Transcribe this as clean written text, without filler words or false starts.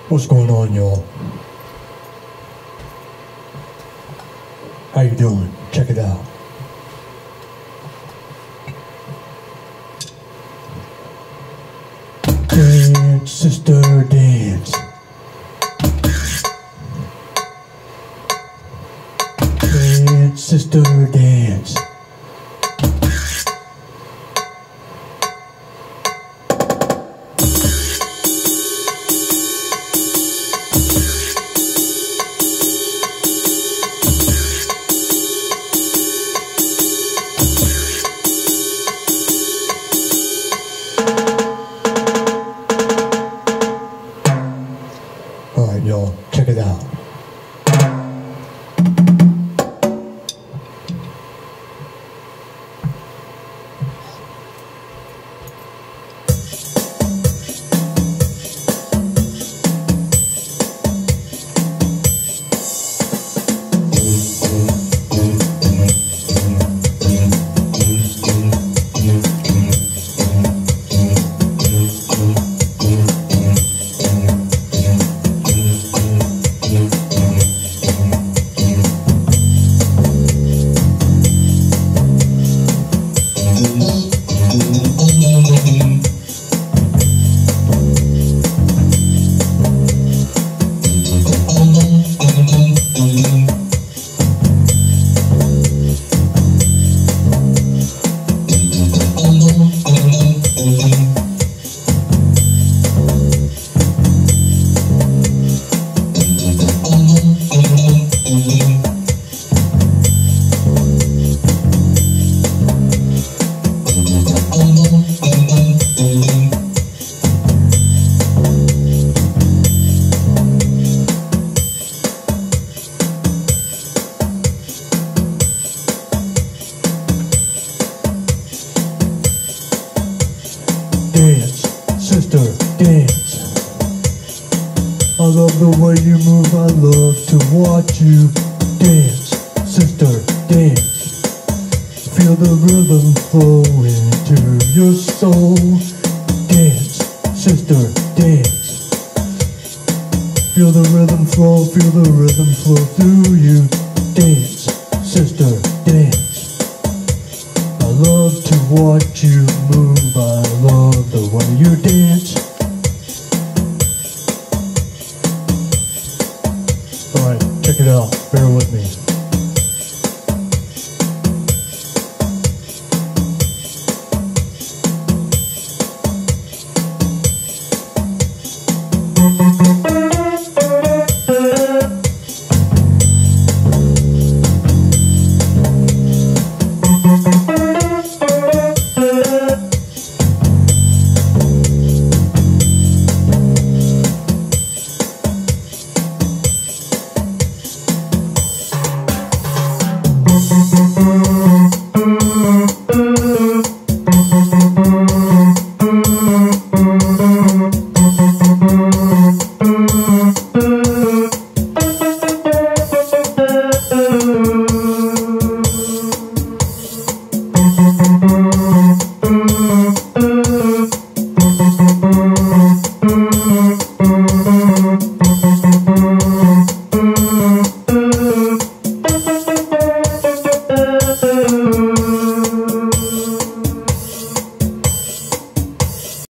What's going on, y'all? How you doing? Check it out. Dance, sister, dance. Dance, sister, dance. Alright, y'all, check it out. Dance, sister, dance. I love the way you move, I love to watch you dance, sister, dance. Feel the rhythm flow into your soul. Dance, sister, dance. Feel the rhythm flow through you. Dance, sister, dance. I love to watch you move, I love the way you dance. Alright, check it out, bear with me.